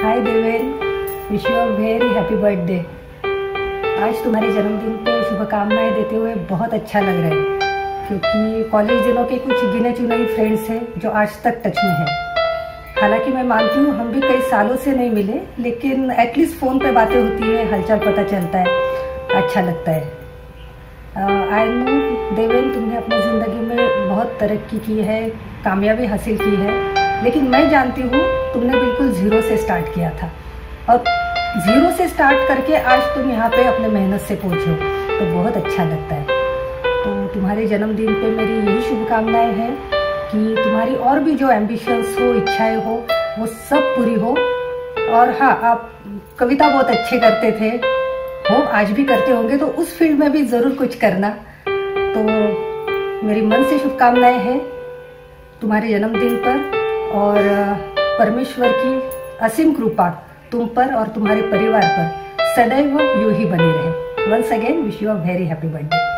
Hi Deven, wish you a very happy birthday. आज तुम्हारे जन्मदिन पे शुभकामनाएं देते हुए बहुत अच्छा लग रहा है, क्योंकि कॉलेज दिनों के कुछ गिने चुने ही फ्रेंड्स हैं जो आज तक टच में है। हालांकि मैं मानती हूँ हम भी कई सालों से नहीं मिले, लेकिन एटलीस्ट फ़ोन पे बातें होती है, हालचाल पता चलता है, अच्छा लगता है। आई नो देवेन, तुमने अपनी ज़िंदगी में बहुत तरक्की की है, कामयाबी हासिल की है, लेकिन मैं जानती हूँ तुमने बिल्कुल ज़ीरो से स्टार्ट किया था और ज़ीरो से स्टार्ट करके आज तुम यहाँ पे अपने मेहनत से पहुँचे हो, तो बहुत अच्छा लगता है। तो तुम्हारे जन्मदिन पे मेरी यही शुभकामनाएं हैं कि तुम्हारी और भी जो एम्बिशंस हो, इच्छाएं हो, वो सब पूरी हो। और हाँ, आप कविता बहुत अच्छे करते थे, हो आज भी करते होंगे, तो उस फील्ड में भी ज़रूर कुछ करना। तो मेरी मन से शुभकामनाएं हैं तुम्हारे जन्मदिन पर, और परमेश्वर की असीम कृपा तुम पर और तुम्हारे परिवार पर सदैव यूं ही बनी रहे। Once again wish you a very happy birthday.